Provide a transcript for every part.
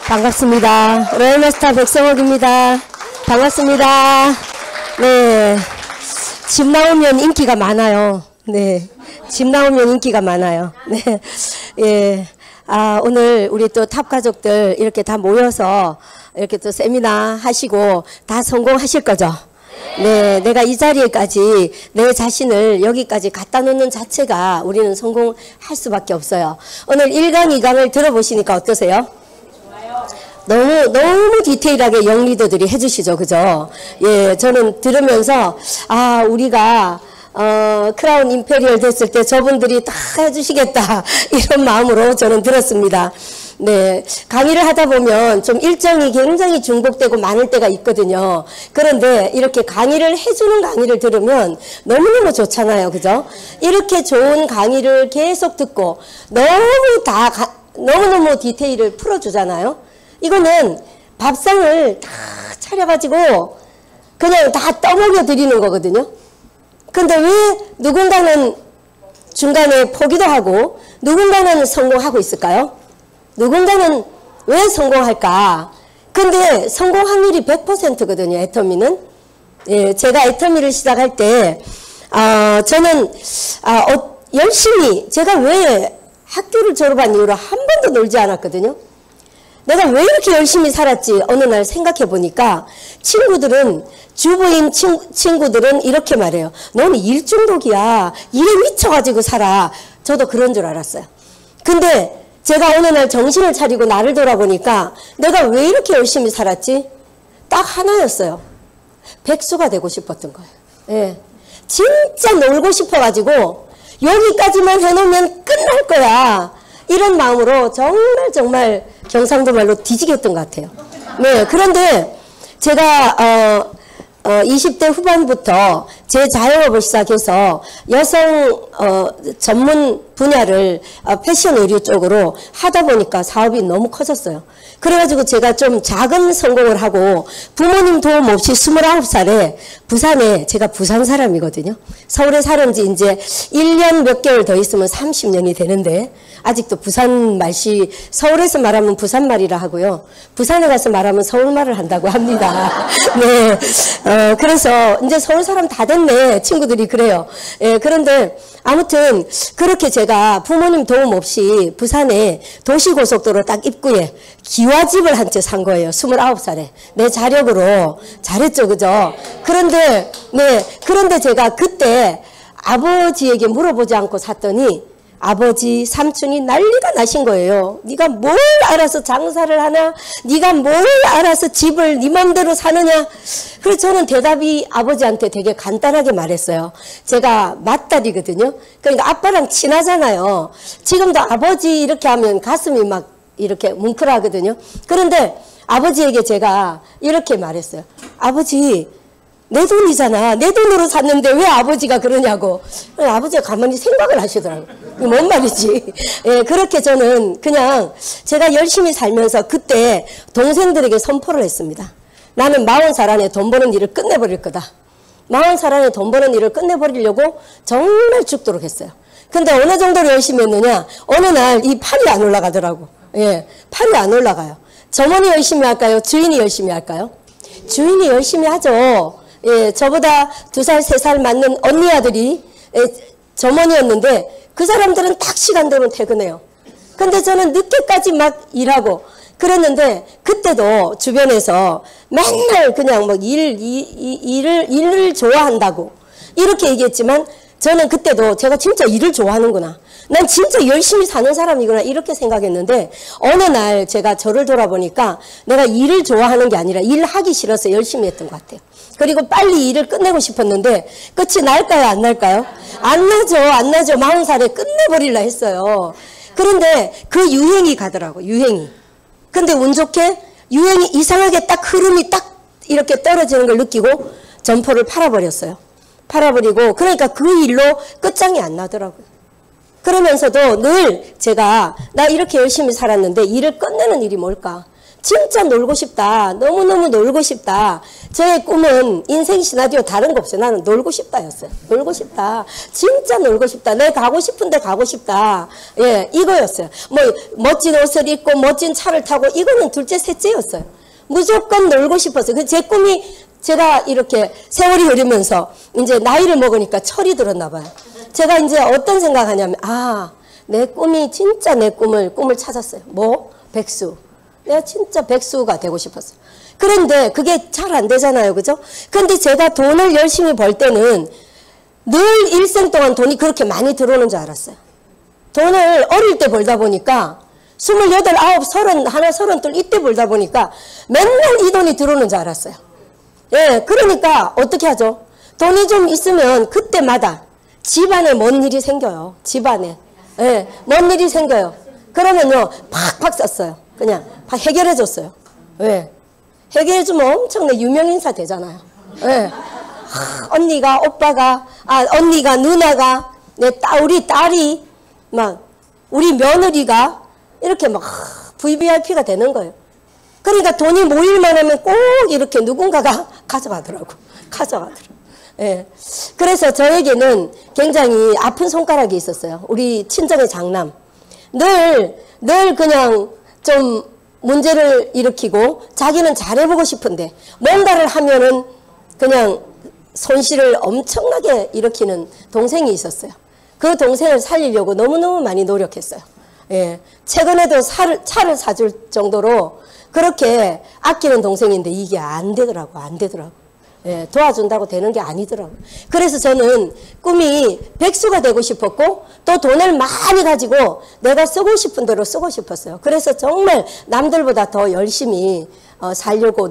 반갑습니다. 로얄마스터 백성옥입니다. 반갑습니다. 네. 집 나오면 인기가 많아요. 네. 집 나오면 인기가 많아요. 네. 예. 오늘 우리 또 탑 가족들 이렇게 다 모여서 이렇게 또 세미나 하시고 다 성공하실 거죠? 네. 내가 이 자리에까지 내 자신을 여기까지 갖다 놓는 자체가 우리는 성공할 수밖에 없어요. 오늘 1강, 2강을 들어보시니까 어떠세요? 너무 디테일하게 영리더들이 해주시죠. 그죠? 예, 저는 들으면서, 우리가, 크라운 임페리얼 됐을 때 저분들이 다 해주시겠다. 이런 마음으로 저는 들었습니다. 네. 강의를 하다 보면 좀 일정이 굉장히 중복되고 많을 때가 있거든요. 그런데 이렇게 강의를 해주는 강의를 들으면 너무너무 좋잖아요. 그죠? 이렇게 좋은 강의를 계속 듣고 너무너무 디테일을 풀어주잖아요. 이거는 밥상을 다 차려가지고 그냥 다 떠먹여 드리는 거거든요. 근데 왜 누군가는 중간에 포기도 하고 누군가는 성공하고 있을까요? 누군가는 왜 성공할까? 근데 성공 확률이 100%거든요. 애터미는. 예, 제가 애터미를 시작할 때 저는 열심히 제가 왜 학교를 졸업한 이후로 한 번도 놀지 않았거든요. 내가 왜 이렇게 열심히 살았지? 어느 날 생각해 보니까 친구들은 주부인 친구들은 이렇게 말해요. 너는 일 중독이야. 일에 미쳐가지고 살아. 저도 그런 줄 알았어요. 근데 제가 어느 날 정신을 차리고 나를 돌아보니까 내가 왜 이렇게 열심히 살았지? 딱 하나였어요. 백수가 되고 싶었던 거예요. 예. 진짜 놀고 싶어가지고 여기까지만 해놓으면 끝날 거야. 이런 마음으로 정말 경상도 말로 뒤지겠던 것 같아요. 네, 그런데 제가 20대 후반부터 제 자영업을 시작해서 여성 전문 분야를 패션 의류 쪽으로 하다 보니까 사업이 너무 커졌어요. 그래가지고 제가 좀 작은 성공을 하고 부모님 도움 없이 29살에 부산에, 제가 부산 사람이거든요. 서울에 살은 지 이제 1년 몇 개월 더 있으면 30년이 되는데 아직도 부산 말씨, 서울에서 말하면 부산말이라 하고요. 부산에 가서 말하면 서울말을 한다고 합니다. 네. 그래서 이제 서울 사람 다 됐네. 친구들이 그래요. 예, 그런데 아무튼 그렇게 제가 부모님 도움 없이 부산에 도시고속도로 딱 입구에 기와집을 한 채 산 거예요. 29살에. 내 자력으로. 잘했죠. 그죠? 그런데 제가 그때 아버지에게 물어보지 않고 샀더니 아버지, 삼촌이 난리가 나신 거예요. 네가 뭘 알아서 장사를 하나? 네가 뭘 알아서 집을 네 맘대로 사느냐? 그래서 저는 대답이 아버지한테 되게 간단하게 말했어요. 제가 맏딸이거든요. 그러니까 아빠랑 친하잖아요. 지금도 아버지 이렇게 하면 가슴이 막 이렇게 뭉클하거든요. 그런데 아버지에게 제가 이렇게 말했어요. 아버지, 내 돈이잖아. 내 돈으로 샀는데 왜 아버지가 그러냐고. 아버지가 가만히 생각을 하시더라고요. 뭔 말이지. 예, 그렇게 저는 그냥 제가 열심히 살면서 그때 동생들에게 선포를 했습니다. 나는 40살 안에 돈 버는 일을 끝내버릴 거다. 40살 안에 돈 버는 일을 끝내버리려고 정말 죽도록 했어요. 근데 어느 정도로 열심히 했느냐. 어느 날 이 팔이 안 올라가더라고. 예, 팔이 안 올라가요. 점원이 열심히 할까요? 주인이 열심히 할까요? 주인이 열심히 하죠. 예, 저보다 2살, 3살 많는 언니 아들이 점원이었는데 그 사람들은 딱 시간대로 퇴근해요. 근데 저는 늦게까지 막 일하고 그랬는데 그때도 주변에서 맨날 그냥 막 일을 좋아한다고 이렇게 얘기했지만 저는 그때도 제가 진짜 일을 좋아하는구나. 난 진짜 열심히 사는 사람이구나 이렇게 생각했는데 어느 날 제가 저를 돌아보니까 내가 일을 좋아하는 게 아니라 일하기 싫어서 열심히 했던 것 같아요. 그리고 빨리 일을 끝내고 싶었는데 끝이 날까요? 안 날까요? 안 나죠. 안 나죠. 40살에 끝내버리려 했어요. 그런데 그 유행이 가더라고. 유행이. 근데 운 좋게 유행이 이상하게 딱 흐름이 딱 이렇게 떨어지는 걸 느끼고 점포를 팔아버렸어요. 팔아버리고 그러니까 그 일로 끝장이 안 나더라고요. 그러면서도 늘 제가 나 이렇게 열심히 살았는데 일을 끝내는 일이 뭘까? 진짜 놀고 싶다. 너무너무 놀고 싶다. 저의 꿈은 인생 시나리오 다른 거 없어요. 나는 놀고 싶다였어요. 놀고 싶다. 진짜 놀고 싶다. 내가 가고 싶은데 가고 싶다. 예, 이거였어요. 뭐 멋진 옷을 입고 멋진 차를 타고 이거는 둘째, 셋째였어요. 무조건 놀고 싶었어요. 제 꿈이 제가 이렇게 세월이 흐르면서 이제 나이를 먹으니까 철이 들었나 봐요. 제가 이제 어떤 생각하냐면 내 꿈이 진짜 내 꿈을 찾았어요. 뭐? 백수. 내가 진짜 백수가 되고 싶었어요. 그런데 그게 잘 안 되잖아요. 그죠? 근데 제가 돈을 열심히 벌 때는 늘 일생 동안 돈이 그렇게 많이 들어오는 줄 알았어요. 돈을 어릴 때 벌다 보니까 28, 9, 30, 32 이때 벌다 보니까 맨날 이 돈이 들어오는 줄 알았어요. 예, 그러니까 어떻게 하죠? 돈이 좀 있으면 그때마다 집안에 뭔 일이 생겨요. 집안에. 예, 뭔 일이 생겨요. 그러면요, 팍팍 썼어요. 그냥 해결해줬어요. 예. 해결해주면 엄청나게 유명인사 되잖아요. 예. 언니가, 오빠가, 언니가, 누나가, 우리 딸이, 우리 며느리가 이렇게 VVIP가 되는 거예요. 그러니까 돈이 모일만 하면 꼭 이렇게 누군가가 가져가더라고. 예. 그래서 저에게는 굉장히 아픈 손가락이 있었어요. 우리 친정의 장남. 늘 그냥 좀 문제를 일으키고 자기는 잘해보고 싶은데 뭔가를 하면은 그냥 손실을 엄청나게 일으키는 동생이 있었어요. 그 동생을 살리려고 너무너무 많이 노력했어요. 예. 최근에도 차를 사줄 정도로 그렇게 아끼는 동생인데 이게 안 되더라고. 예, 도와준다고 되는 게 아니더라고요. 그래서 저는 꿈이 백수가 되고 싶었고 또 돈을 많이 가지고 내가 쓰고 싶은 대로 쓰고 싶었어요. 그래서 정말 남들보다 더 열심히 살려고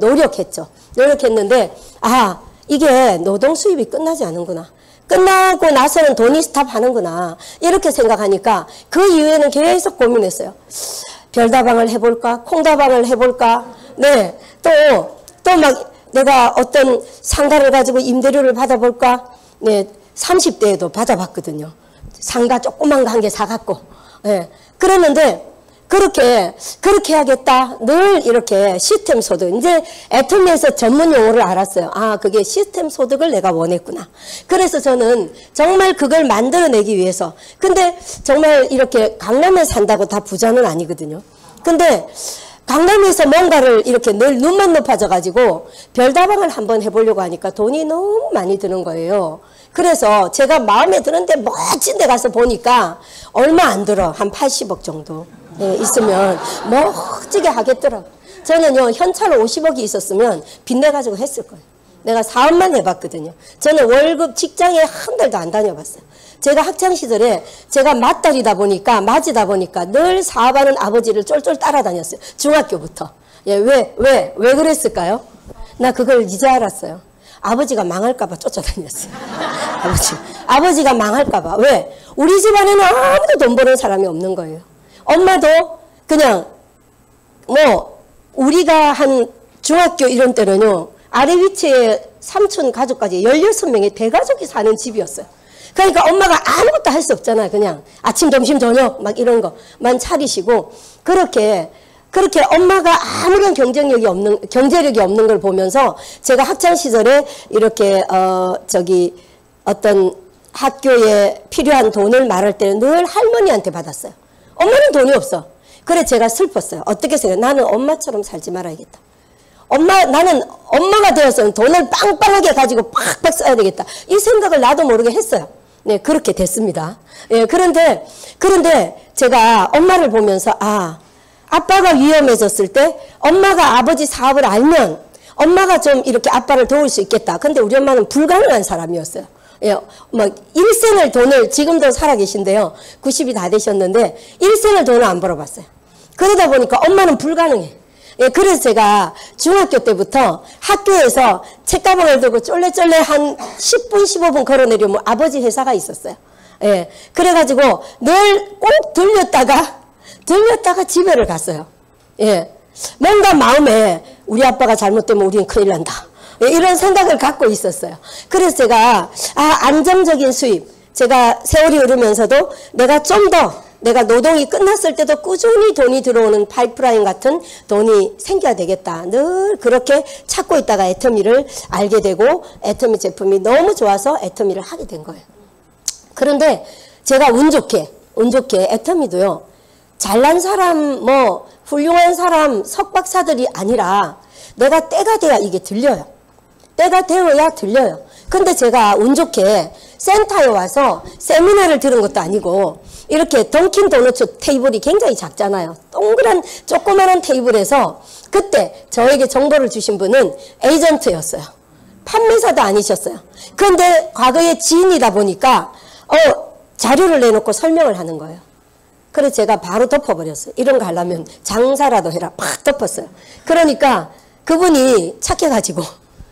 노력했는데 이게 노동 수입이 끝나지 않는구나. 끝나고 나서는 돈이 스탑하는구나. 이렇게 생각하니까 그 이후에는 계속 고민했어요. 별다방을 해볼까? 콩다방을 해볼까? 네, 또 막 내가 어떤 상가를 가지고 임대료를 받아볼까? 네, 30대에도 받아봤거든요. 상가 조그만 거 한 개 사갖고. 네, 그랬는데, 그렇게 해야겠다. 늘 이렇게 시스템 소득. 이제 애터미에서 전문 용어를 알았어요. 그게 시스템 소득을 내가 원했구나. 그래서 저는 정말 그걸 만들어내기 위해서. 근데 정말 이렇게 강남에 산다고 다 부자는 아니거든요. 근데 강남에서 뭔가를 이렇게 늘 눈만 높아져가지고 별다방을 한번 해보려고 하니까 돈이 너무 많이 드는 거예요. 그래서 제가 마음에 드는데 멋진 데 가서 보니까 얼마 안 들어. 한 80억 정도 있으면 멋지게 하겠더라고요. 저는요, 현찰 50억이 있었으면 빚내가지고 했을 거예요. 내가 사업만 해봤거든요. 저는 월급 직장에 한 달도 안 다녀봤어요. 제가 학창시절에 제가 맞지다 보니까 늘 사업하는 아버지를 쫄쫄 따라다녔어요. 중학교부터. 예, 왜 그랬을까요? 나 그걸 이제 알았어요. 아버지가 망할까봐 쫓아다녔어요. 아버지가 망할까봐. 왜? 우리 집안에는 아무도 돈 버는 사람이 없는 거예요. 엄마도 그냥 우리가 한 중학교 이런 때는요, 아래 위치에 삼촌 가족까지 16명의 대가족이 사는 집이었어요. 그러니까 엄마가 아무것도 할 수 없잖아요. 그냥 아침, 점심, 저녁 막 이런 거만 차리시고 그렇게 엄마가 아무런 경제력이 없는 걸 보면서 제가 학창 시절에 이렇게 어떤 학교에 필요한 돈을 말할 때는 늘 할머니한테 받았어요. 엄마는 돈이 없어. 그래 제가 슬펐어요. 어떻게 생각해? 나는 엄마처럼 살지 말아야겠다. 나는 엄마가 되어서는 돈을 빵빵하게 가지고 팍팍 써야 되겠다. 이 생각을 나도 모르게 했어요. 네, 그렇게 됐습니다. 예, 그런데 제가 엄마를 보면서 아빠가 위험해졌을 때 엄마가 아버지 사업을 알면 엄마가 좀 이렇게 아빠를 도울 수 있겠다. 근데 우리 엄마는 불가능한 사람이었어요. 예, 일생을 돈을, 지금도 살아계신데요. 90이 다 되셨는데 일생을 돈을 안 벌어봤어요. 그러다 보니까 엄마는 불가능해. 예, 그래서 제가 중학교 때부터 학교에서 책가방을 들고 쫄래쫄래 한 10분, 15분 걸어내려면 아버지 회사가 있었어요. 예, 그래가지고 늘 꼭 들렸다가 집에를 갔어요. 예, 뭔가 마음에 우리 아빠가 잘못되면 우리는 큰일 난다. 예, 이런 생각을 갖고 있었어요. 그래서 제가 안정적인 수입, 제가 세월이 흐르면서도 내가 좀 더 내가 노동이 끝났을 때도 꾸준히 돈이 들어오는 파이프라인 같은 돈이 생겨야 되겠다. 늘 그렇게 찾고 있다가 애터미를 알게 되고 애터미 제품이 너무 좋아서 애터미를 하게 된 거예요. 그런데 제가 운 좋게 애터미도요. 잘난 사람, 뭐 훌륭한 사람, 석박사들이 아니라 내가 때가 돼야 이게 들려요. 때가 되어야 들려요. 근데 제가 운 좋게 센터에 와서 세미나를 들은 것도 아니고 이렇게 던킨 도너츠 테이블이 굉장히 작잖아요. 동그란 조그마한 테이블에서 그때 저에게 정보를 주신 분은 에이전트였어요. 판매사도 아니셨어요. 그런데 과거에 지인이다 보니까 자료를 내놓고 설명을 하는 거예요. 그래서 제가 바로 덮어버렸어요. 이런 거 하려면 장사라도 해라. 팍 덮었어요. 그러니까 그분이 착해가지고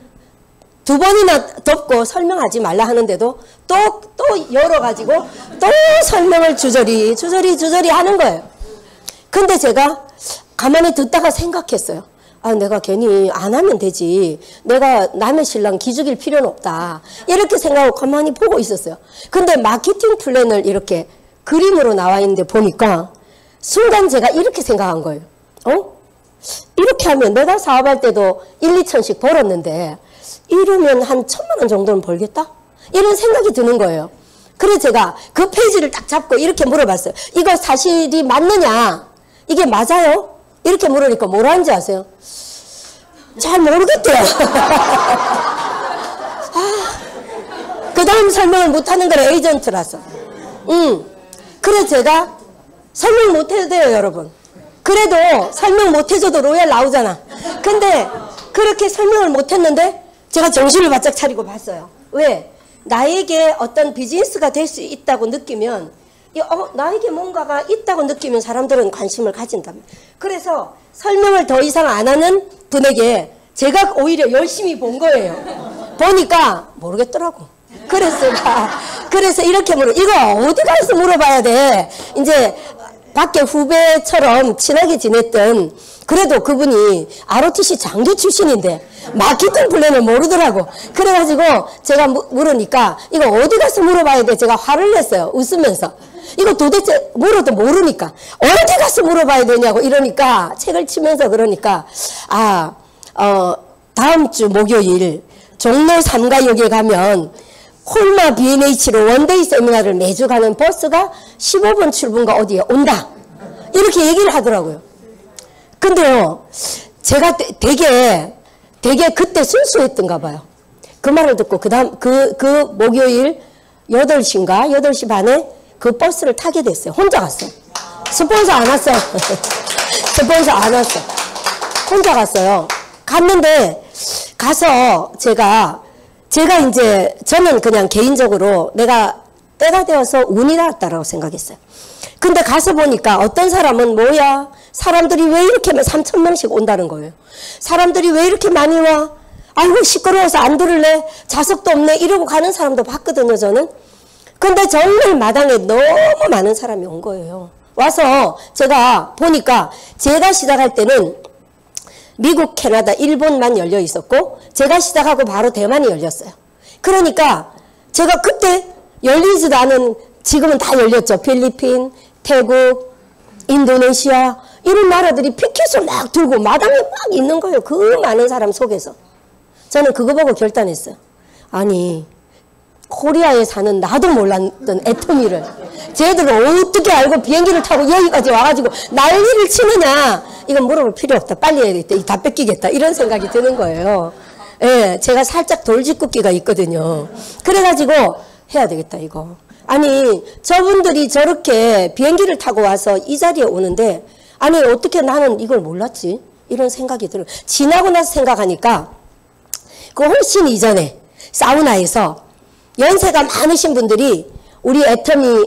2번이나 덮고 설명하지 말라 하는데도 또 열어가지고 또 설명을 주저리 하는 거예요. 근데 제가 가만히 듣다가 생각했어요. 아, 내가 괜히 안 하면 되지. 내가 남의 신랑 기죽일 필요는 없다. 이렇게 생각하고 가만히 보고 있었어요. 근데 마케팅 플랜을 이렇게 그림으로 나와 있는데 보니까 순간 제가 이렇게 생각한 거예요. 이렇게 하면 내가 사업할 때도 1, 2천씩 벌었는데 이러면 한 1,000만 원 정도는 벌겠다? 이런 생각이 드는 거예요. 그래서 제가 그 페이지를 딱 잡고 이렇게 물어봤어요. 이거 사실이 맞느냐? 이게 맞아요? 이렇게 물으니까 뭐라는지 아세요? 잘 모르겠대요. 그 다음 설명을 못하는 거라 에이전트라서. 그래서 제가 설명 못해도 돼요, 여러분. 그래도 설명 못해줘도 로얄 나오잖아. 근데 그렇게 설명을 못했는데 제가 정신을 바짝 차리고 봤어요. 왜? 나에게 어떤 비즈니스가 될 수 있다고 느끼면 나에게 뭔가가 있다고 느끼면 사람들은 관심을 가진답니다. 그래서 설명을 더 이상 안 하는 분에게 제가 오히려 열심히 본 거예요. 보니까 모르겠더라고. 그래서 이렇게 이거 어디 가서 물어봐야 돼. 이제 밖에 후배처럼 친하게 지냈던 그래도 그분이 ROTC 장교 출신인데 마케팅 플랜을 모르더라고. 그래가지고 제가 물으니까 이거 어디 가서 물어봐야 돼. 제가 화를 냈어요. 웃으면서. 이거 도대체 물어도 모르니까 어디 가서 물어봐야 되냐고 이러니까 책을 치면서 그러니까 다음 주 목요일 종로 3가역에 가면 홀마 B&H로 원데이 세미나를 매주 가는 버스가 15분 출근가 어디에 온다. 이렇게 얘기를 하더라고요. 근데요, 제가 되게 그때 순수했던가 봐요. 그 말을 듣고 그 목요일 8시인가 8시 반에 그 버스를 타게 됐어요. 혼자 갔어요. 스폰서 안 왔어. 스폰서 안 왔어. 혼자 갔어요. 갔는데 가서 제가 이제 저는 그냥 개인적으로 내가 때가 되어서 운이 나왔다라고 생각했어요. 근데 가서 보니까 어떤 사람은 뭐야? 사람들이 왜 이렇게 3,000명씩 온다는 거예요. 사람들이 왜 이렇게 많이 와? 아이고 시끄러워서 안 들을래? 좌석도 없네? 이러고 가는 사람도 봤거든요, 저는. 근데 정말 마당에 너무 많은 사람이 온 거예요. 와서 제가 보니까 제가 시작할 때는 미국, 캐나다, 일본만 열려 있었고 제가 시작하고 바로 대만이 열렸어요. 그러니까 제가 그때 열리지도 않은 지금은 다 열렸죠. 필리핀, 태국, 인도네시아 이런 나라들이 피켓을 막 들고 마당에 막 있는 거예요. 그 많은 사람 속에서. 저는 그거 보고 결단했어요. 아니 코리아에 사는 나도 몰랐던 애터미를 쟤들은 어떻게 알고 비행기를 타고 여기까지 와가지고 난리를 치느냐. 이건 물어볼 필요 없다. 빨리 해야겠다. 다 뺏기겠다. 이런 생각이 드는 거예요. 예, 제가 살짝 돌직구기가 있거든요. 그래가지고 해야 되겠다 이거. 아니 저분들이 저렇게 비행기를 타고 와서 이 자리에 오는데 아니 어떻게 나는 이걸 몰랐지? 이런 생각이 들어요. 지나고 나서 생각하니까 그 훨씬 이전에 사우나에서 연세가 많으신 분들이 우리 애터미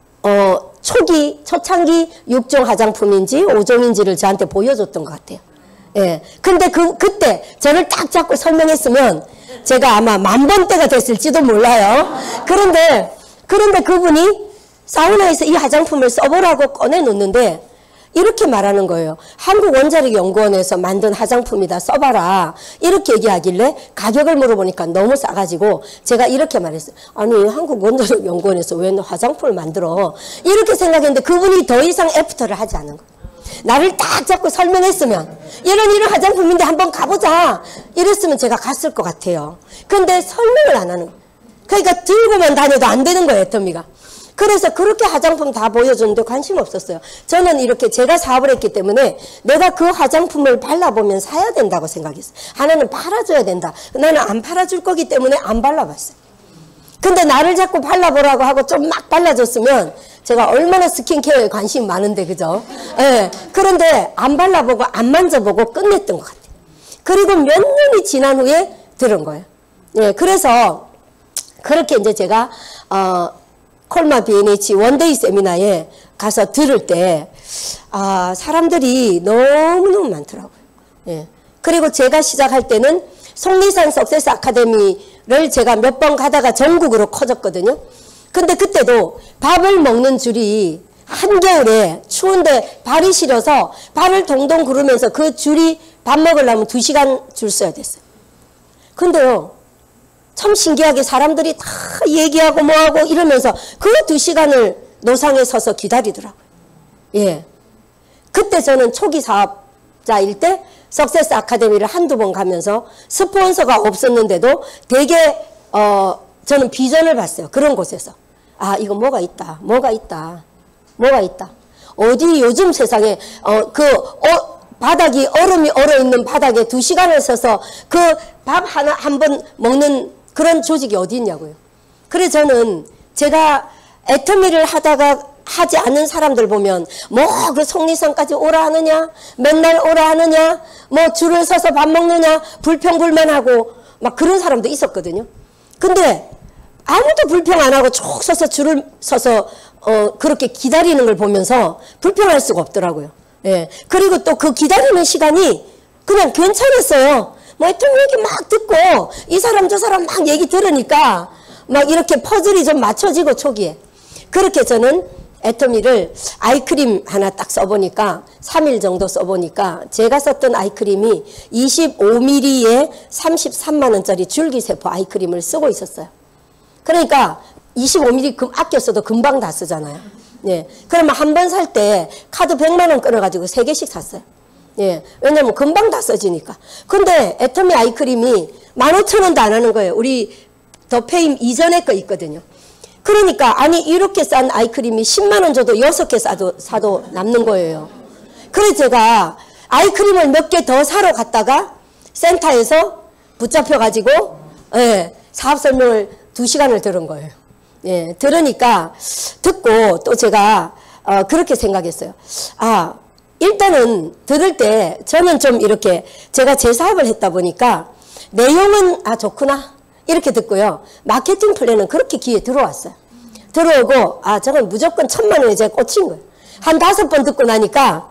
초창기 6종 화장품인지 5종인지를 저한테 보여줬던 것 같아요. 예. 근데 그때 저를 딱 잡고 설명했으면 제가 아마 10,000번대가 됐을지도 몰라요. 그런데 그분이 사우나에서 이 화장품을 써보라고 꺼내놓는데 이렇게 말하는 거예요. 한국원자력연구원에서 만든 화장품이다, 써봐라. 이렇게 얘기하길래 가격을 물어보니까 너무 싸가지고 제가 이렇게 말했어요. 아니, 한국원자력연구원에서 왜 화장품을 만들어? 이렇게 생각했는데 그분이 더 이상 애프터를 하지 않은 거예요. 나를 딱 잡고 설명했으면 이런 화장품인데 한번 가보자 이랬으면 제가 갔을 것 같아요. 근데 설명을 안 하는 거예요. 그러니까 들고만 다녀도 안 되는 거예요, 애터미가. 그래서 그렇게 화장품 다 보여줬는데 관심 없었어요. 저는 이렇게 제가 사업을 했기 때문에 내가 그 화장품을 발라보면 사야 된다고 생각했어요. 하나는 팔아줘야 된다. 나는 안 팔아줄 거기 때문에 안 발라봤어요. 근데 나를 자꾸 발라보라고 하고 좀 막 발라줬으면 제가 얼마나 스킨케어에 관심이 많은데, 그죠? 예. 그런데 안 발라보고 안 만져보고 끝냈던 것 같아요. 그리고 몇 년이 지난 후에 들은 거예요. 예. 그래서 그렇게 이제 제가 콜마 B&H 원데이 세미나에 가서 들을 때, 사람들이 너무너무 많더라고요. 예. 그리고 제가 시작할 때는 속리산 석세스 아카데미를 제가 몇 번 가다가 전국으로 커졌거든요. 근데 그때도 밥을 먹는 줄이 한겨울에 추운데 발이 시려서 발을 동동 구르면서 그 줄이 밥 먹으려면 2시간 줄 서야 됐어요. 근데요, 참 신기하게 사람들이 다 얘기하고 뭐하고 이러면서 그 2시간을 노상에 서서 기다리더라고요. 예. 그때 저는 초기 사업자일 때 석세스 아카데미를 한두 번 가면서 스폰서가 없었는데도 되게 저는 비전을 봤어요. 그런 곳에서. 이거 뭐가 있다. 어디 요즘 세상에 바닥이 얼음이 얼어있는 바닥에 2시간을 서서 그 밥 한 번 먹는 그런 조직이 어디 있냐고요. 그래서 저는 제가 애터미를 하지 않는 사람들 보면 그 속리산까지 오라 하느냐, 맨날 오라 하느냐, 줄을 서서 밥 먹느냐, 불평불만하고 막 그런 사람도 있었거든요. 근데 아무도 불평 안 하고 쭉 서서 줄을 서서 그렇게 기다리는 걸 보면서 불평할 수가 없더라고요. 예. 그리고 또 그 기다리는 시간이 그냥 괜찮았어요. 애터미 얘기 막 듣고 이 사람 저 사람 막 얘기 들으니까 막 이렇게 퍼즐이 좀 맞춰지고 초기에. 그렇게 저는 애터미를 아이크림 하나 딱 써보니까 3일 정도 써보니까 제가 썼던 아이크림이 25ml에 33만원짜리 줄기세포 아이크림을 쓰고 있었어요. 그러니까 25ml 아껴 써도 금방 다 쓰잖아요. 예. 그러면 한 번 살 때 카드 100만원 끊어가지고 3개씩 샀어요. 예. 왜냐면 금방 다 써지니까. 근데 애터미 아이크림이 15,000원도 안 하는 거예요. 우리 더페임 이전에 거 있거든요. 그러니까 아니 이렇게 싼 아이크림이 10만원 줘도 6개 사도 남는 거예요. 그래서 제가 아이크림을 몇 개 더 사러 갔다가 센터에서 붙잡혀가지고 사업 설명을 2시간을 들은 거예요. 예, 들으니까 듣고 또 제가 그렇게 생각했어요. 일단은 들을 때 저는 좀 이렇게 제가 제 사업을 했다 보니까 내용은 좋구나 이렇게 듣고요. 마케팅 플랜은 그렇게 귀에 들어왔어요. 들어오고 저건 무조건 1,000만원에 제가 꽂힌 거예요. 한 5번 듣고 나니까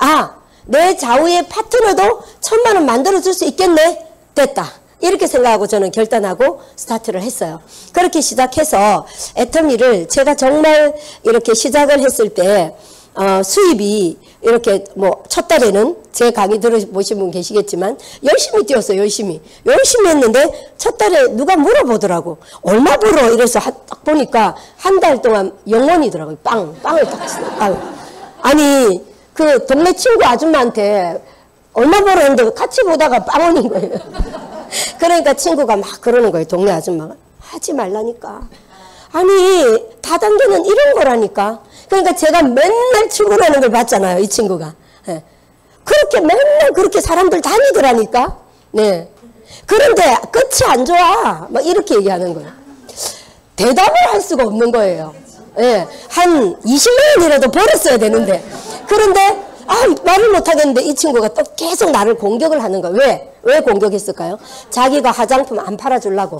내 좌우의 파트너도 1,000만원 만들어줄 수 있겠네. 됐다. 이렇게 생각하고 저는 결단하고 스타트를 했어요. 그렇게 시작해서 애터미를 제가 정말 이렇게 시작을 했을 때 수입이 이렇게 첫 달에는 제 강의 들어보신 분 계시겠지만 열심히 뛰었어요. 열심히 했는데 첫 달에 누가 물어보더라고. 얼마 벌어? 이래서 딱 보니까 한 달 동안 0원이더라고요. 빵을 딱 치는 빵. 아니 그 동네 친구 아줌마한테 얼마 벌어 했는데 같이 보다가 빵원인 거예요. 그러니까 친구가 막 그러는 거예요. 동네 아줌마가. 하지 말라니까. 아니 다단계는 이런 거라니까. 그러니까 제가 맨날 출근하는 걸 봤잖아요. 이 친구가. 네. 그렇게 맨날 그렇게 사람들 다니더라니까. 네. 그런데 끝이 안 좋아. 막 이렇게 얘기하는 거예요. 대답을 할 수가 없는 거예요. 네. 한 20만 원이라도 벌었어야 되는데. 그런데 말을 못하겠는데 이 친구가 또 계속 나를 공격을 하는 거예요. 왜 공격했을까요? 자기가 화장품 안 팔아주려고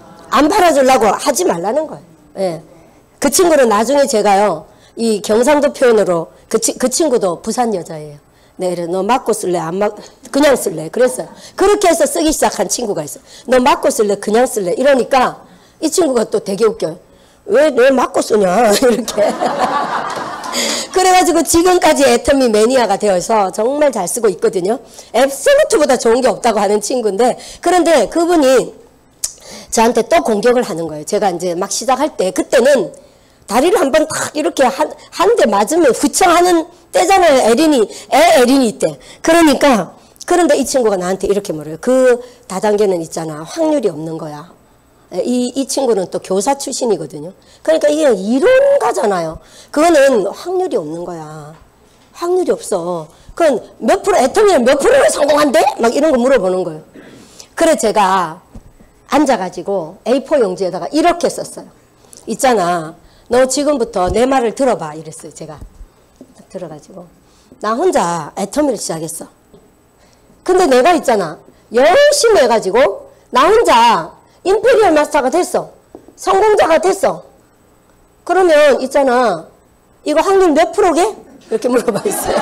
하지 말라는 거예요. 예. 그 친구는 나중에 제가요, 이 경상도 표현으로, 그 친구도 부산 여자예요. 네, 그래, 너 맞고 쓸래? 그냥 쓸래? 그랬어요. 그렇게 해서 쓰기 시작한 친구가 있어요. 너 맞고 쓸래? 그냥 쓸래? 이러니까 이 친구가 또 되게 웃겨요. 왜 맞고 쓰냐? 이렇게. 그래가지고 지금까지 애터미 매니아가 되어서 정말 잘 쓰고 있거든요. 앱솔루트보다 좋은 게 없다고 하는 친구인데, 그런데 그분이 저한테 또 공격을 하는 거예요. 제가 이제 막 시작할 때, 그때는 다리를 한번 탁 이렇게 한 대 맞으면 후청하는 때잖아요. 에린이 때. 그러니까, 그런데 이 친구가 나한테 이렇게 물어요. 그 다단계는 있잖아. 확률이 없는 거야. 이 친구는 또 교사 출신이거든요. 그러니까 이게 이론가잖아요. 그거는 확률이 없는 거야. 확률이 없어. 그건 몇 프로, 애터미는 몇 프로를 성공한대? 막 이런 거 물어보는 거예요. 그래 제가 앉아가지고 A4 용지에다가 이렇게 썼어요. 있잖아. 너 지금부터 내 말을 들어봐. 이랬어요. 제가 들어가지고. 나 혼자 애터미를 시작했어. 근데 내가 있잖아. 열심히 해가지고 나 혼자 임페리얼 마스터가 됐어. 성공자가 됐어. 그러면 있잖아. 이거 확률 몇 프로게? 이렇게 물어봐 있어요.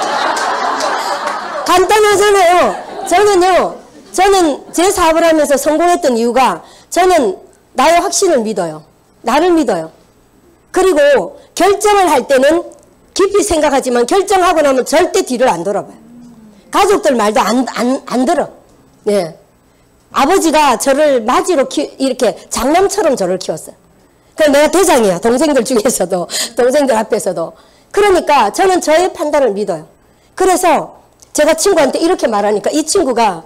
간단하잖아요. 저는 제 사업을 하면서 성공했던 이유가 저는 나의 확신을 믿어요. 나를 믿어요. 그리고 결정을 할 때는 깊이 생각하지만 결정하고 나면 절대 뒤를 안 돌아봐요. 가족들 말도 안 들어. 네. 아버지가 저를 맞이로 이렇게 장남처럼 저를 키웠어요. 그래서 내가 대장이야. 동생들 중에서도, 동생들 앞에서도. 그러니까 저는 저의 판단을 믿어요. 그래서 제가 친구한테 이렇게 말하니까 이 친구가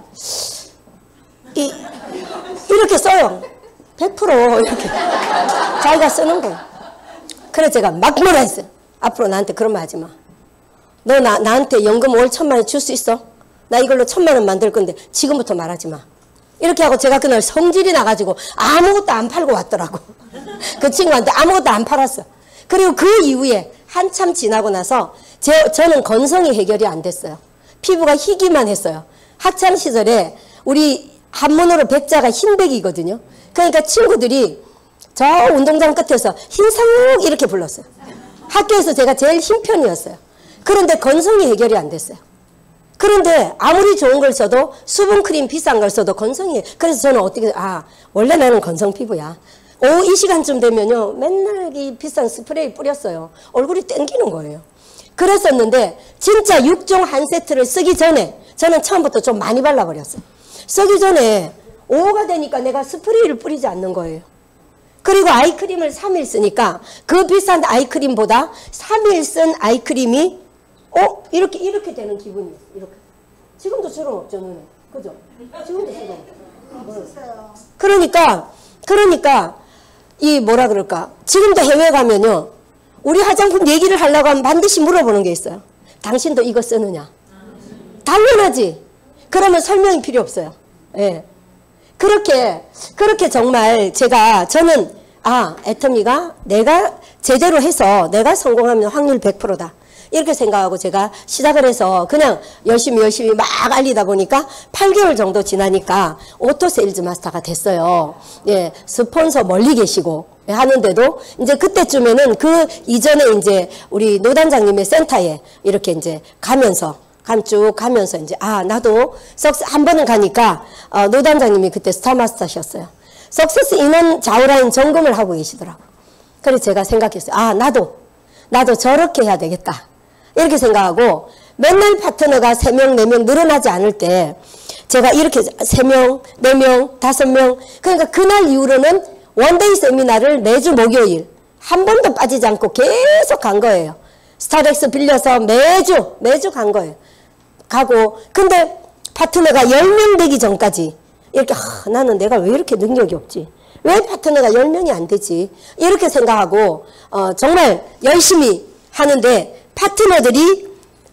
이렇게 써요. 100% 이렇게 자기가 쓰는 거예요. 그래서 제가 막 뭐라 했어요. 앞으로 나한테 그런 말 하지 마. 너 나한테 연금 월 1,000만 원 줄 수 있어? 나 이걸로 1,000만 원 만들 건데 지금부터 말하지 마. 이렇게 하고 제가 그날 성질이 나가지고 아무것도 안 팔고 왔더라고. 그 친구한테 아무것도 안 팔았어. 그리고 그 이후에 한참 지나고 나서 저는 건성이 해결이 안 됐어요. 피부가 희기만 했어요. 학창시절에 우리 한문으로 백자가 흰백이거든요. 그러니까 친구들이 저 운동장 끝에서 흰상욱 이렇게 불렀어요. 학교에서 제가 제일 흰 편이었어요. 그런데 건성이 해결이 안 됐어요. 그런데 아무리 좋은 걸 써도 수분크림 비싼 걸 써도 건성이, 그래서 저는 어떻게, 원래 나는 건성 피부야. 오후 이 시간쯤 되면요 맨날 이 비싼 스프레이 뿌렸어요. 얼굴이 땡기는 거예요. 그랬었는데 진짜 6종 한 세트를 쓰기 전에 저는 처음부터 좀 많이 발라버렸어요. 쓰기 전에 오후가 되니까 내가 스프레이를 뿌리지 않는 거예요. 그리고 아이크림을 3일 쓰니까 그 비싼 아이크림보다 3일 쓴 아이크림이 이렇게 되는 기분이었어요. 이렇게. 지금도 주름 없죠, 눈에. 그죠? 지금도 주름. 그러니까 이 뭐라 그럴까? 지금도 해외 가면요. 우리 화장품 얘기를 하려고 하면 반드시 물어보는 게 있어요. 당신도 이거 쓰느냐? 당연하지. 그러면 설명이 필요 없어요. 예. 그렇게 정말 저는 애터미가 내가 제대로 해서 내가 성공하면 확률 100%다. 이렇게 생각하고 제가 시작을 해서 그냥 열심히 막 알리다 보니까 8개월 정도 지나니까 오토 세일즈 마스터가 됐어요. 예, 스폰서 멀리 계시고 하는데도 이제 그때쯤에는 그 이전에 이제 우리 노단장님의 센터에 이렇게 이제 쭉 가면서 이제 나도 한 번은 가니까 노단장님이 그때 스타마스터셨어요. 석세스 인원 좌우라인 점검을 하고 계시더라고. 그래서 제가 생각했어요. 나도 저렇게 해야 되겠다. 이렇게 생각하고 맨날 파트너가 3명, 4명 늘어나지 않을 때 제가 이렇게 3명, 4명, 5명 그러니까 그날 이후로는 원데이 세미나를 매주 목요일 한 번도 빠지지 않고 계속 간 거예요. 스타렉스 빌려서 매주 간 거예요. 가고 근데 파트너가 10명 되기 전까지 이렇게 나는 내가 왜 이렇게 능력이 없지? 왜 파트너가 10명이 안 되지? 이렇게 생각하고 정말 열심히 하는데 파트너들이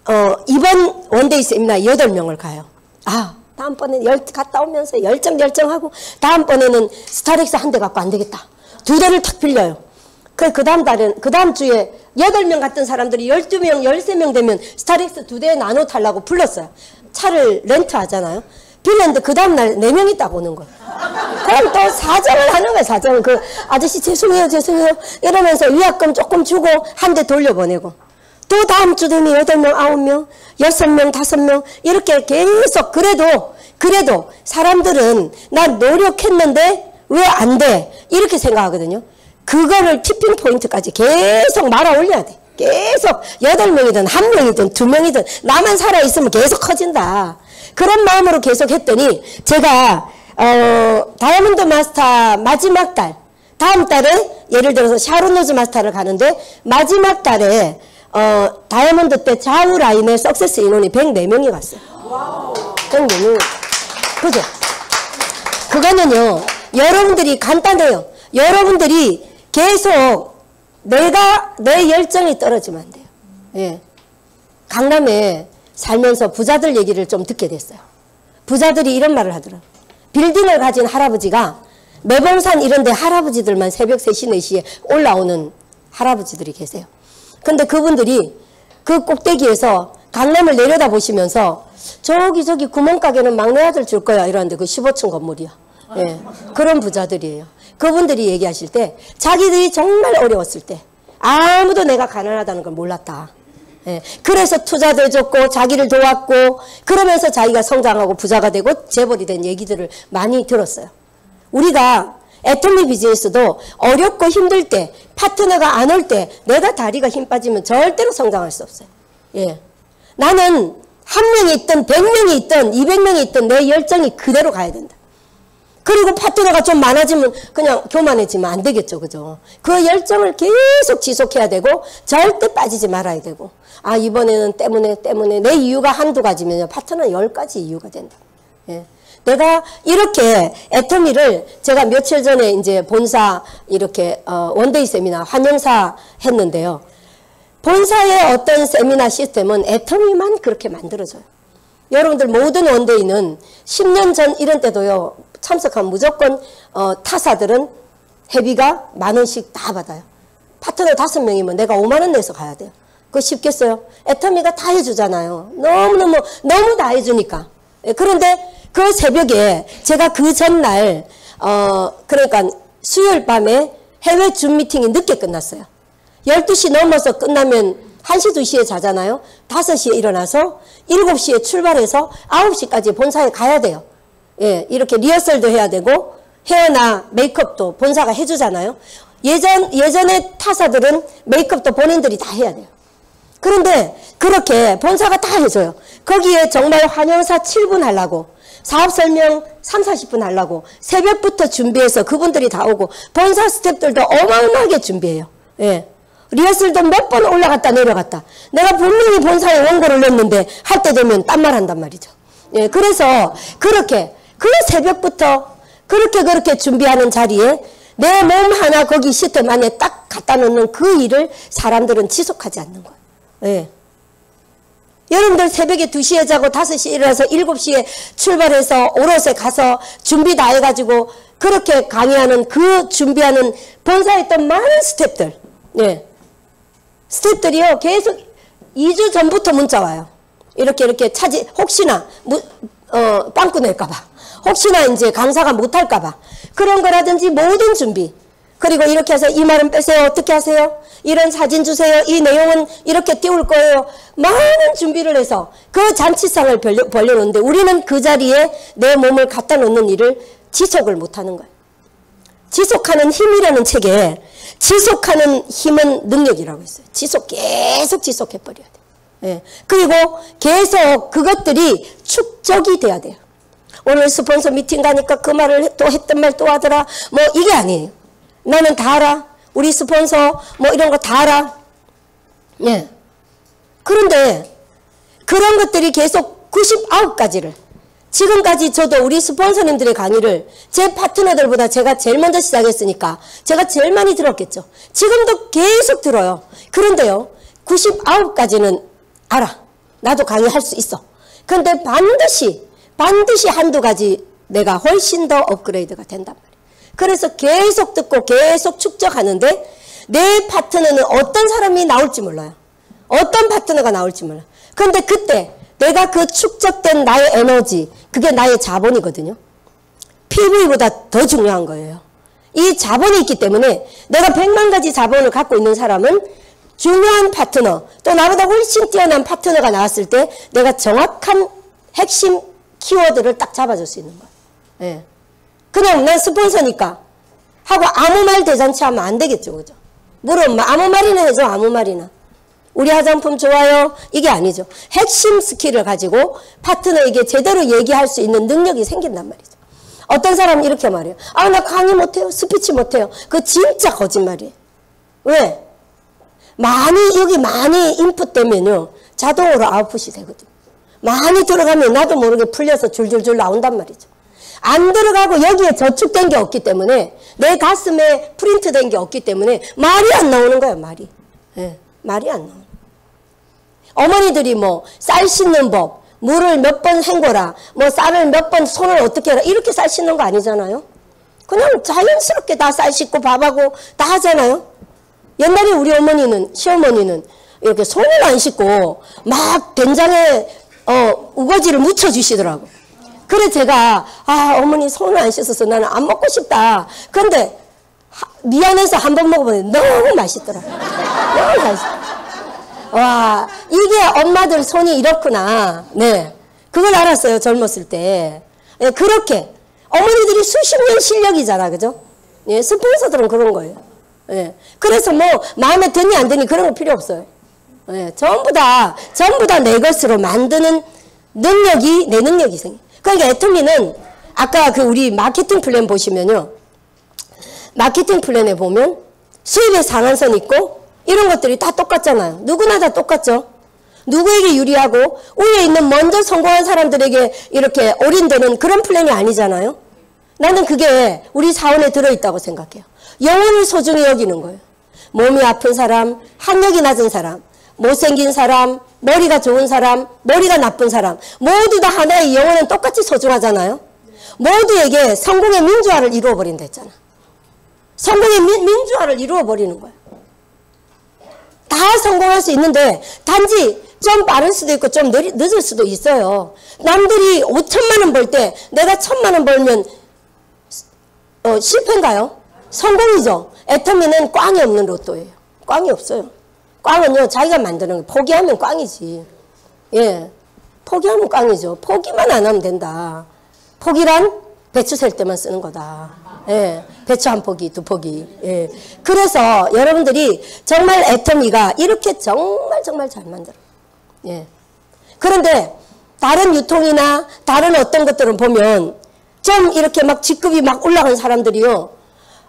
이번 원데이 세미나 8명을 가요. 다음번에 갔다 오면서 열정하고 다음번에는 스타렉스 한 대 갖고 안 되겠다. 2대를 탁 빌려요. 그 다음 주에 8명 갔던 사람들이 12명, 13명 되면 스타렉스 2대 나눠 타려고 불렀어요. 차를 렌트하잖아요. 빌렸는데 그 다음날 4명이 딱 오는 거예요. 그럼 또 사정을 하는 거예요, 사정을. 그 아저씨 죄송해요. 이러면서 위약금 조금 주고 한 대 돌려보내고. 또 다음 주 되면 8명, 9명, 6명, 5명 이렇게 계속 그래도 사람들은 난 노력했는데 왜 안 돼? 이렇게 생각하거든요. 그거를 티핑 포인트까지 계속 말아 올려야 돼. 계속 8명이든 1명이든 2명이든 나만 살아있으면 계속 커진다. 그런 마음으로 계속 했더니 제가 다이아몬드 마스터 마지막 달, 다음 달에 예를 들어서 샤론 로즈 마스터를 가는데 마지막 달에 다이아몬드 때 좌우 라인에 석세스 인원이 104명이 갔어요. 104명. 그죠? 그거는요, 여러분들이 간단해요. 여러분들이 계속 내 열정이 떨어지면 안 돼요. 예. 강남에 살면서 부자들 얘기를 좀 듣게 됐어요. 부자들이 이런 말을 하더라고요. 빌딩을 가진 할아버지가 매봉산 이런 데 할아버지들만 새벽 3시, 4시에 올라오는 할아버지들이 계세요. 근데 그분들이 그 꼭대기에서 강남을 내려다보시면서 저기 구멍가게는 막내 아들 줄 거야 이러는데 그 15층 건물이야. 예. 그런 부자들이에요. 그분들이 얘기하실 때 자기들이 정말 어려웠을 때 아무도 내가 가난하다는 걸 몰랐다. 예. 그래서 투자도 해줬고 자기를 도왔고 그러면서 자기가 성장하고 부자가 되고 재벌이 된 얘기들을 많이 들었어요. 우리가 애터미 비즈니스도 어렵고 힘들 때 파트너가 안 올 때 내가 다리가 힘 빠지면 절대로 성장할 수 없어요. 예. 나는 1명이 있든 100명이 있든 200명이 있든 내 열정이 그대로 가야 된다. 그리고 파트너가 좀 많아지면 그냥 교만해지면 안 되겠죠. 그죠? 그 열정을 계속 지속해야 되고 절대 빠지지 말아야 되고 아 이번에는 때문에 내 이유가 한두 가지면 파트너는 10가지 이유가 된다. 예. 내가 이렇게 애터미를 제가 며칠 전에 이제 본사 이렇게 원데이 세미나 환영사 했는데요. 본사의 어떤 세미나 시스템은 애터미만 그렇게 만들어져요. 여러분들 모든 원데이는 10년 전 이런 때도요. 참석하면 무조건 타사들은 회비가 10,000원씩 다 받아요. 파트너 5명이면 내가 50,000원 내서 가야 돼요. 그거 쉽겠어요? 애터미가 다 해주잖아요. 너무 다 해주니까. 그런데 그 새벽에 제가 그 전날 그러니까 수요일 밤에 해외 줌 미팅이 늦게 끝났어요. 12시 넘어서 끝나면 1시, 2시에 자잖아요. 5시에 일어나서 7시에 출발해서 9시까지 본사에 가야 돼요. 예, 이렇게 리허설도 해야 되고 헤어나 메이크업도 본사가 해주잖아요. 예전에 타사들은 메이크업도 본인들이 다 해야 돼요. 그런데 그렇게 본사가 다 해줘요. 거기에 정말 환영사 7분 하려고 사업 설명 3, 40분 하려고 새벽부터 준비해서 그분들이 다 오고 본사 스태프들도 어마어마하게 준비해요. 예. 리허설도 몇 번 올라갔다 내려갔다. 내가 분명히 본사에 원고를 냈는데 할 때 되면 딴 말 한단 말이죠. 예. 그래서 그렇게 그 새벽부터 그렇게 준비하는 자리에 내 몸 하나 거기 시스템 안에 딱 갖다 놓는 그 일을 사람들은 지속하지 않는 거예요. 예. 여러분들 새벽에 2시에 자고 5시에 일어나서 7시에 출발해서 오롯에 가서 준비 다 해가지고 그렇게 강의하는 그 준비하는 본사에 있던 많은 스태프들. 예. 스태프들이요. 계속 2주 전부터 문자 와요. 이렇게 혹시나 빵꾸 낼까봐. 혹시나 이제 강사가 못할까봐. 그런 거라든지 모든 준비. 그리고 이렇게 해서 이 말은 빼세요. 어떻게 하세요? 이런 사진 주세요. 이 내용은 이렇게 띄울 거예요. 많은 준비를 해서 그 잔치상을 벌려놓는데 우리는 그 자리에 내 몸을 갖다 놓는 일을 지속을 못하는 거예요. 지속하는 힘이라는 책에 지속하는 힘은 능력이라고 했어요. 계속 지속해버려야 돼요. 예. 그리고 계속 그것들이 축적이 돼야 돼요. 오늘 스폰서 미팅 가니까 그 말을 또 했던 말 또 하더라. 뭐 이게 아니에요. 나는 다 알아. 우리 스폰서 뭐 이런 거 다 알아. 예. 그런데 그런 것들이 계속 99가지를 지금까지 저도 우리 스폰서님들의 강의를 제 파트너들보다 제가 제일 먼저 시작했으니까 제가 제일 많이 들었겠죠. 지금도 계속 들어요. 그런데요. 99가지는 알아. 나도 강의할 수 있어. 그런데 반드시 한두 가지 내가 훨씬 더 업그레이드가 된단 말이에요. 그래서 계속 듣고 계속 축적하는데 내 파트너는 어떤 사람이 나올지 몰라요. 어떤 파트너가 나올지 몰라요. 그런데 그때 내가 그 축적된 나의 에너지, 그게 나의 자본이거든요. PV보다 더 중요한 거예요. 이 자본이 있기 때문에 내가 100만 가지 자본을 갖고 있는 사람은 중요한 파트너, 또 나보다 훨씬 뛰어난 파트너가 나왔을 때 내가 정확한 핵심 키워드를 딱 잡아줄 수 있는 거예요. 예. 그냥 난 스폰서니까 하고 아무 말 대잔치 하면 안 되겠죠. 그죠? 물론 아무 말이나 해줘. 아무 말이나. 우리 화장품 좋아요. 이게 아니죠. 핵심 스킬을 가지고 파트너에게 제대로 얘기할 수 있는 능력이 생긴단 말이죠. 어떤 사람은 이렇게 말해요. 아, 나 강의 못해요. 스피치 못해요. 그거 진짜 거짓말이에요. 왜? 여기 많이 인풋되면요. 자동으로 아웃풋이 되거든요. 많이 들어가면 나도 모르게 풀려서 줄줄줄 나온단 말이죠. 안 들어가고 여기에 저축된 게 없기 때문에 내 가슴에 프린트된 게 없기 때문에 말이 안 나오는 거예요. 말이. 예, 말이 안 나오는 거예요. 어머니들이 뭐 쌀 씻는 법, 물을 몇 번 헹궈라, 뭐 쌀을 몇 번 손을 어떻게 해라 이렇게 쌀 씻는 거 아니잖아요. 그냥 자연스럽게 다 쌀 씻고 밥하고 다 하잖아요. 옛날에 우리 어머니는, 시어머니는 이렇게 손을 안 씻고 막 된장에 우거지를 묻혀주시더라고. 그래 제가 어머니 손을 안 씻어서 나는 안 먹고 싶다. 근데 미안해서 한 번 먹어보니 너무 맛있더라. 너무 맛있어. 와, 이게 엄마들 손이 이렇구나. 네, 그걸 알았어요. 젊었을 때. 네, 그렇게 어머니들이 수십 년 실력이잖아, 그죠? 예, 스폰서들은 그런 거예요. 예, 그래서 뭐 마음에 드니 안 드니 그런 거 필요 없어요. 예, 전부 다 내 것으로 만드는 능력이 내 능력이 생겨. 그러니까 애터미는 아까 그 우리 마케팅 플랜 보시면요. 마케팅 플랜에 보면 수입의 상한선 있고 이런 것들이 다 똑같잖아요. 누구나 다 똑같죠. 누구에게 유리하고 위에 있는 먼저 성공한 사람들에게 이렇게 올인되는 그런 플랜이 아니잖아요. 나는 그게 우리 사원에 들어있다고 생각해요. 영혼을 소중히 여기는 거예요. 몸이 아픈 사람, 학력이 낮은 사람, 못생긴 사람, 머리가 좋은 사람, 머리가 나쁜 사람 모두 다 하나의 영혼은 똑같이 소중하잖아요. 모두에게 성공의 민주화를 이루어버린다 했잖아. 성공의 민주화를 이루어버리는 거예요. 다 성공할 수 있는데 단지 좀 빠를 수도 있고 좀 늦을 수도 있어요. 남들이 5천만 원 벌 때 내가 1,000만 원 벌면 실패인가요? 성공이죠. 애터미는 꽝이 없는 로또예요. 꽝이 없어요. 꽝은요, 자기가 만드는 거. 포기하면 꽝이지. 예. 포기하면 꽝이죠. 포기만 안 하면 된다. 포기란 배추 셀 때만 쓰는 거다. 예. 배추 한 포기, 두 포기. 예. 그래서 여러분들이 정말 애터미가 이렇게 정말 잘 만들어. 예. 그런데 다른 유통이나 다른 어떤 것들은 보면 좀 이렇게 막 직급이 막 올라간 사람들이요.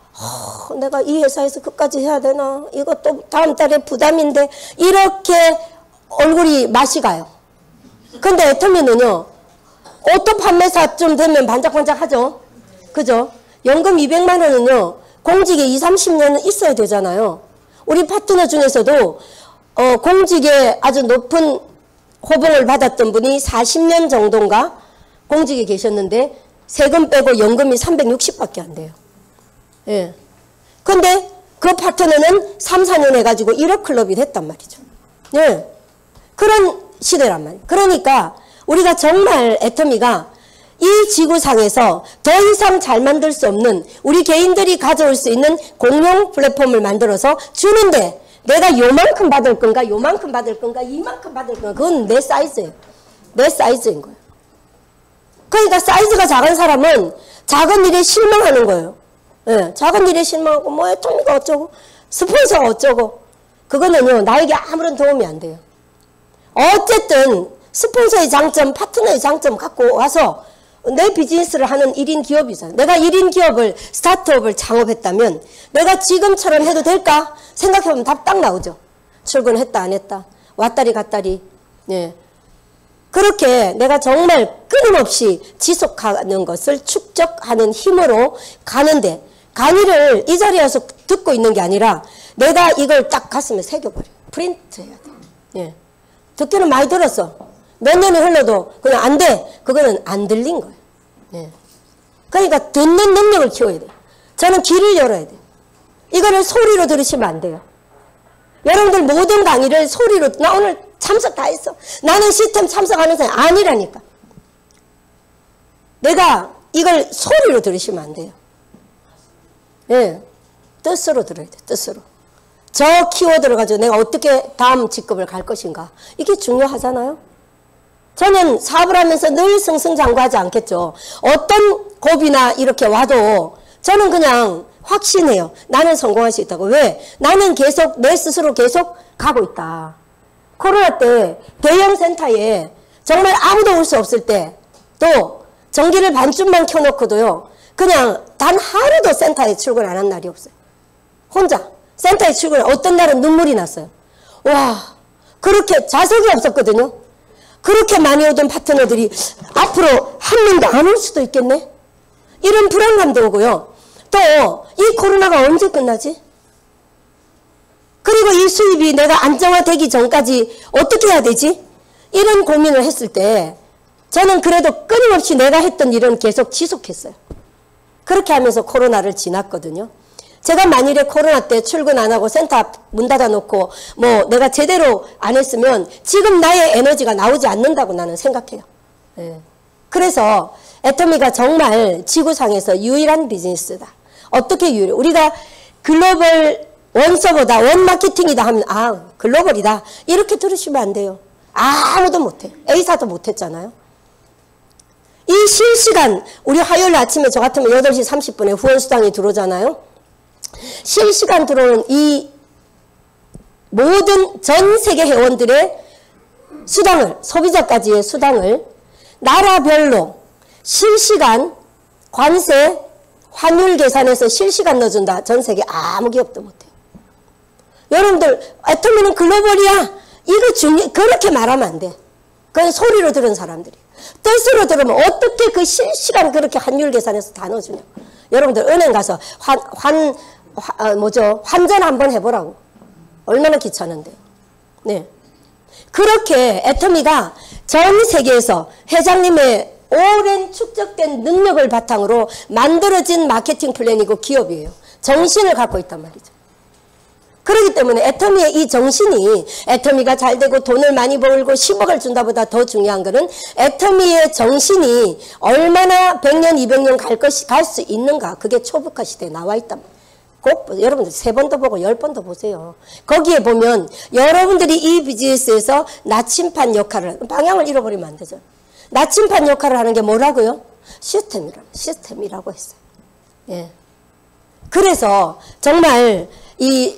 내가 이 회사에서 끝까지 해야 되나? 이것도 다음 달에 부담인데 이렇게 얼굴이 맛이 가요. 근데 애터미는요. 오토 판매사 좀 되면 반짝반짝하죠. 그죠? 연금 200만 원은요. 공직에 20, 30년은 있어야 되잖아요. 우리 파트너 중에서도 공직에 아주 높은 호봉을 받았던 분이 40년 정도인가 공직에 계셨는데 세금 빼고 연금이 360밖에 안 돼요. 예. 근데 그 파트너는 3, 4년 해가지고 1억 클럽이 됐단 말이죠. 예. 그런 시대란 말이에요. 그러니까 우리가 정말 애터미가 이 지구상에서 더 이상 잘 만들 수 없는 우리 개인들이 가져올 수 있는 공용 플랫폼을 만들어서 주는데 내가 요만큼 받을 건가 요만큼 받을 건가 이만큼 받을 건가 그건 내 사이즈예요. 내 사이즈인 거예요. 그러니까 사이즈가 작은 사람은 작은 일에 실망하는 거예요. 예, 작은 일에 실망하고 뭐 애터미가 어쩌고 스폰서가 어쩌고 그거는요 나에게 아무런 도움이 안 돼요. 어쨌든 스폰서의 장점 파트너의 장점 갖고 와서 내 비즈니스를 하는 1인 기업이잖아요. 내가 1인 기업을 스타트업을 창업했다면 내가 지금처럼 해도 될까 생각해보면 답 딱 나오죠. 출근했다 안 했다 왔다리 갔다리. 예. 그렇게 내가 정말 끊임없이 지속하는 것을 축적하는 힘으로 가는데 강의를 이 자리에 와서 듣고 있는 게 아니라 내가 이걸 딱 가슴에 새겨버려. 프린트해야 돼. 예. 듣기는 많이 들었어. 몇 년이 흘러도 그냥 안 돼. 그거는 안 들린 거예요. 예. 그러니까 듣는 능력을 키워야 돼요. 저는 귀를 열어야 돼요. 이거를 소리로 들으시면 안 돼요. 여러분들 모든 강의를 소리로 나 오늘 참석 다 했어. 나는 시스템 참석하는 사람이 아니라니까. 내가 이걸 소리로 들으시면 안 돼요. 예, 뜻으로 들어야 돼. 뜻으로. 저 키워드를 가지고 내가 어떻게 다음 직급을 갈 것인가. 이게 중요하잖아요. 저는 사업을 하면서 늘 승승장구하지 않겠죠. 어떤 고비나 이렇게 와도 저는 그냥 확신해요. 나는 성공할 수 있다고. 왜? 나는 계속 내 스스로 계속 가고 있다. 코로나 때 대형 센터에 정말 아무도 올 수 없을 때 또 전기를 반쯤만 켜놓고도요. 그냥 단 하루도 센터에 출근 안 한 날이 없어요. 혼자 센터에 출근, 어떤 날은 눈물이 났어요. 와, 그렇게 좌석이 없었거든요. 그렇게 많이 오던 파트너들이 앞으로 한 명도 안 올 수도 있겠네. 이런 불안감도 오고요. 또 이 코로나가 언제 끝나지? 그리고 이 수입이 내가 안정화되기 전까지 어떻게 해야 되지? 이런 고민을 했을 때 저는 그래도 끊임없이 내가 했던 일은 계속 지속했어요. 그렇게 하면서 코로나를 지났거든요. 제가 만일에 코로나 때 출근 안 하고 센터 문 닫아놓고 뭐 내가 제대로 안 했으면 지금 나의 에너지가 나오지 않는다고 나는 생각해요. 네. 그래서 애터미가 정말 지구상에서 유일한 비즈니스다. 어떻게 유일해? 우리가 글로벌 원서버다, 원마케팅이다 하면 아 글로벌이다 이렇게 들으시면 안 돼요. 아무도 못해. A사도 못했잖아요. 이 실시간 우리 화요일 아침에 저 같으면 8시 30분에 후원수당이 들어오잖아요. 실시간 들어오는 이 모든 전 세계 회원들의 수당을, 소비자까지의 수당을 나라별로 실시간 관세 환율 계산해서 실시간 넣어준다. 전 세계 아무 기업도 못해요. 여러분들 애터미는 글로벌이야. 이거 그렇게 말하면 안 돼. 그건 소리로 들은 사람들이. 뜻으로 들으면 어떻게 그 실시간 그렇게 환율 계산해서 다 넣어주냐. 여러분들 은행 가서 환전 한번 해보라고. 얼마나 귀찮은데. 네. 그렇게 애터미가 전 세계에서 회장님의 오랜 축적된 능력을 바탕으로 만들어진 마케팅 플랜이고 기업이에요. 정신을 갖고 있단 말이죠. 그렇기 때문에 애터미의 이 정신이 애터미가 잘 되고 돈을 많이 벌고 10억을 준다보다 더 중요한 것은 애터미의 정신이 얼마나 100년, 200년 갈 수 있는가. 그게 초북화 시대에 나와 있단 말이에요. 꼭 여러분들 3번도 보고 10번도 보세요. 거기에 보면 여러분들이 이 비즈니스에서 나침반 역할을, 방향을 잃어버리면 안 되죠. 나침반 역할을 하는 게 뭐라고요? 시스템이라고 했어요. 예. 그래서 정말 이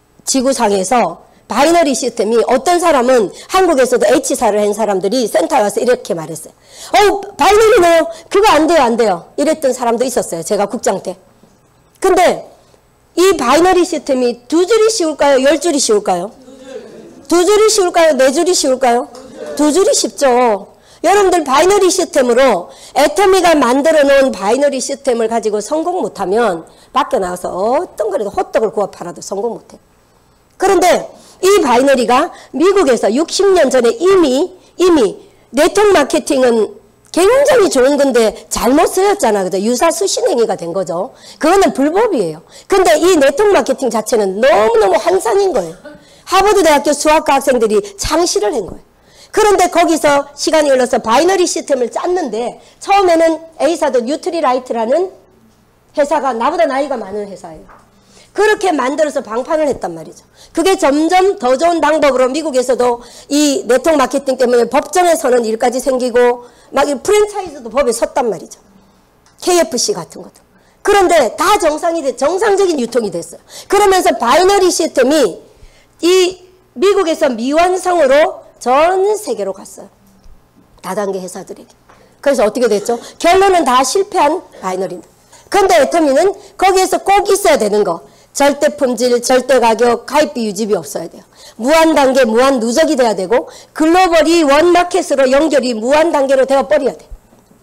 지구상에서 바이너리 시스템이 어떤 사람은 한국에서도 H사를 한 사람들이 센터에 와서 이렇게 말했어요. 바이너리네요. 그거 안 돼요, 안 돼요. 이랬던 사람도 있었어요. 제가 국장 때. 근데 이 바이너리 시스템이 2줄이 쉬울까요? 10줄이 쉬울까요? 2줄이 쉬울까요? 4줄이 쉬울까요? 2줄이 쉽죠. 여러분들 바이너리 시스템으로 애터미가 만들어 놓은 바이너리 시스템을 가지고 성공 못하면 밖에 나가서 어떤 거라도 호떡을 구워 팔아도 성공 못해. 그런데 이 바이너리가 미국에서 60년 전에 이미 네트워크 마케팅은 굉장히 좋은 건데 잘못 쓰였잖아. 그죠? 유사 수신행위가 된 거죠. 그거는 불법이에요. 근데 이 네트워크 마케팅 자체는 너무너무 환상인 거예요. 하버드 대학교 수학과 학생들이 창시를 한 거예요. 그런데 거기서 시간이 흘러서 바이너리 시스템을 짰는데 처음에는 A사도 뉴트리라이트라는 회사가 나보다 나이가 많은 회사예요. 그렇게 만들어서 방판을 했단 말이죠. 그게 점점 더 좋은 방법으로 미국에서도 이 네트워크 마케팅 때문에 법정에 서는 일까지 생기고 막 이 프랜차이즈도 법에 섰단 말이죠. KFC 같은 것도. 그런데 다 정상적인 유통이 됐어요. 그러면서 바이너리 시스템이 이 미국에서 미완성으로 전 세계로 갔어요. 다단계 회사들에게. 그래서 어떻게 됐죠? 결론은 다 실패한 바이너리는. 그런데 애터미는 거기에서 꼭 있어야 되는 거. 절대 품질, 절대 가격, 가입비, 유지비 없어야 돼요. 무한 단계, 무한 누적이 돼야 되고 글로벌이 원마켓으로 연결이 무한 단계로 되어 버려야 돼.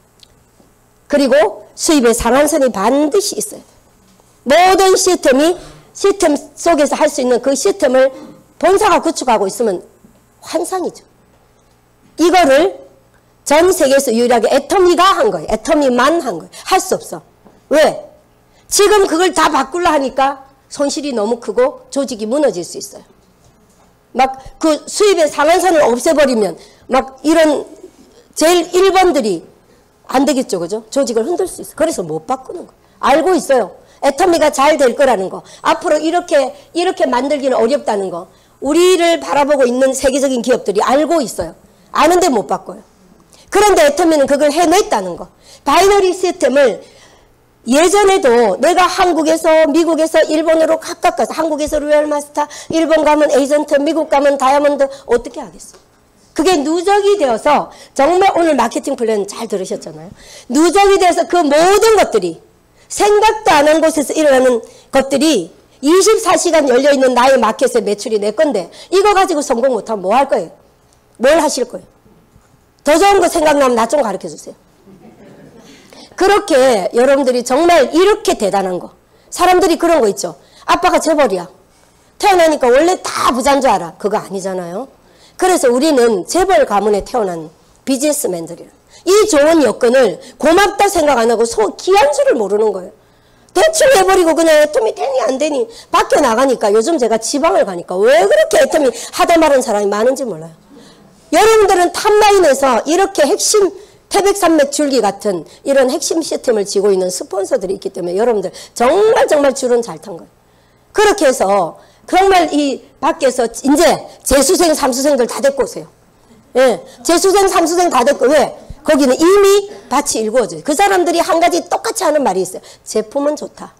그리고 수입의 상한선이 반드시 있어야 돼. 모든 시스템 속에서 할 수 있는 그 시스템을 본사가 구축하고 있으면 환상이죠. 이거를 전 세계에서 유일하게 애터미가 한 거예요. 애터미만 한 거예요. 할 수 없어. 왜? 지금 그걸 다 바꾸려 하니까 손실이 너무 크고 조직이 무너질 수 있어요. 막 그 수입의 상한선을 없애버리면 막 이런 제일 1번들이 안 되겠죠. 그죠? 조직을 흔들 수 있어요. 그래서 못 바꾸는 거예요. 알고 있어요. 애터미가 잘 될 거라는 거. 앞으로 이렇게 만들기는 어렵다는 거. 우리를 바라보고 있는 세계적인 기업들이 알고 있어요. 아는데 못 바꿔요. 그런데 애터미는 그걸 해냈다는 거. 바이너리 시스템을 예전에도 내가 한국에서 미국에서 일본으로 각각 가서 한국에서 로얄 마스터, 일본 가면 에이전트, 미국 가면 다이아몬드 어떻게 하겠어? 그게 누적이 되어서 정말 오늘 마케팅 플랜 잘 들으셨잖아요. 누적이 돼서 그 모든 것들이 생각도 안 한 곳에서 일어나는 것들이 24시간 열려있는 나의 마켓의 매출이 내 건데 이거 가지고 성공 못하면 뭐 할 거예요? 뭘 하실 거예요? 더 좋은 거 생각나면 나 좀 가르쳐 주세요. 그렇게 여러분들이 정말 이렇게 대단한 거. 사람들이 그런 거 있죠. 아빠가 재벌이야. 태어나니까 원래 다 부자인 줄 알아. 그거 아니잖아요. 그래서 우리는 재벌 가문에 태어난 비즈니스맨들이야. 이 좋은 여건을 고맙다 생각 안 하고 귀한 줄을 모르는 거예요. 대출 해버리고 그냥 애터미 되니 안 되니 밖에 나가니까 요즘 제가 지방을 가니까 왜 그렇게 애터미 하다 말은 사람이 많은지 몰라요. 여러분들은 탑라인에서 이렇게 핵심 태백산맥 줄기 같은 이런 핵심 시스템을 쥐고 있는 스폰서들이 있기 때문에 여러분들 정말 줄은 잘 탄 거예요. 그렇게 해서 정말 이 밖에서 이제 재수생, 삼수생들 다 데리고 오세요. 예, 재수생, 삼수생 다 데리고 왜? 거기는 이미 밭이 일구어져요. 그 사람들이 한 가지 똑같이 하는 말이 있어요. 제품은 좋다.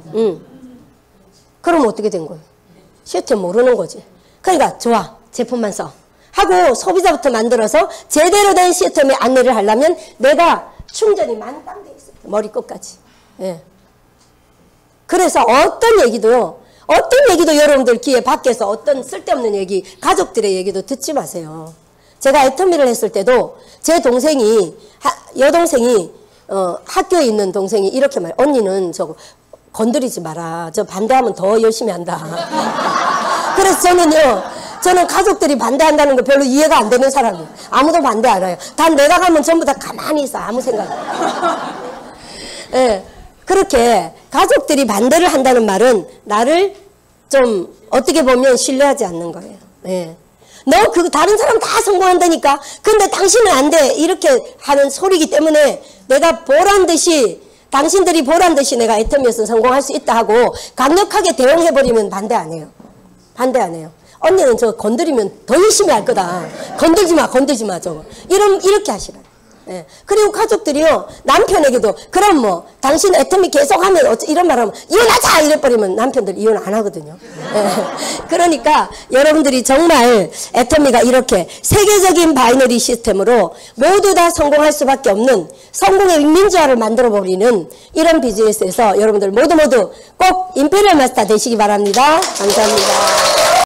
그럼 어떻게 된 거예요? 시스템 모르는 거지. 그러니까 좋아. 제품만 써. 하고 소비자부터 만들어서 제대로 된 시스템에 안내를 하려면 내가 충전이 만땅돼 있어요. 머리끝까지. 예. 그래서 어떤 얘기도 여러분들 귀에 밖에서 어떤 쓸데없는 얘기, 가족들의 얘기도 듣지 마세요. 제가 애터미를 했을 때도 제 동생이, 여동생이, 학교에 있는 동생이 이렇게 말해요. 언니는 저거 건드리지 마라. 저 반대하면 더 열심히 한다. 그래서 저는 가족들이 반대한다는 거 별로 이해가 안 되는 사람이에요. 아무도 반대 안 해요. 단 내가 가면 전부 다 가만히 있어. 아무 생각 안 예, 그렇게 가족들이 반대를 한다는 말은 나를 좀 어떻게 보면 신뢰하지 않는 거예요. 예. 너 다른 사람 다 성공한다니까. 근데 당신은 안 돼. 이렇게 하는 소리이기 때문에 내가 보란듯이 당신들이 보란듯이 내가 애터미에서 성공할 수 있다 하고 강력하게 대응해버리면 반대 안 해요. 반대 안 해요. 언니는 저 건드리면 더 열심히 할 거다. 건들지 마 저거. 이렇게 하시라. 예. 그리고 가족들이요, 남편에게도 그럼 뭐 당신 애터미 계속하면 이런 말하면 이혼하자 이래버리면 남편들 이혼 안 하거든요. 예. 그러니까 여러분들이 정말 애터미가 이렇게 세계적인 바이너리 시스템으로 모두 다 성공할 수밖에 없는 성공의 민주화를 만들어버리는 이런 비즈니스에서 여러분들 모두 꼭 임페리얼 마스터 되시기 바랍니다. 감사합니다.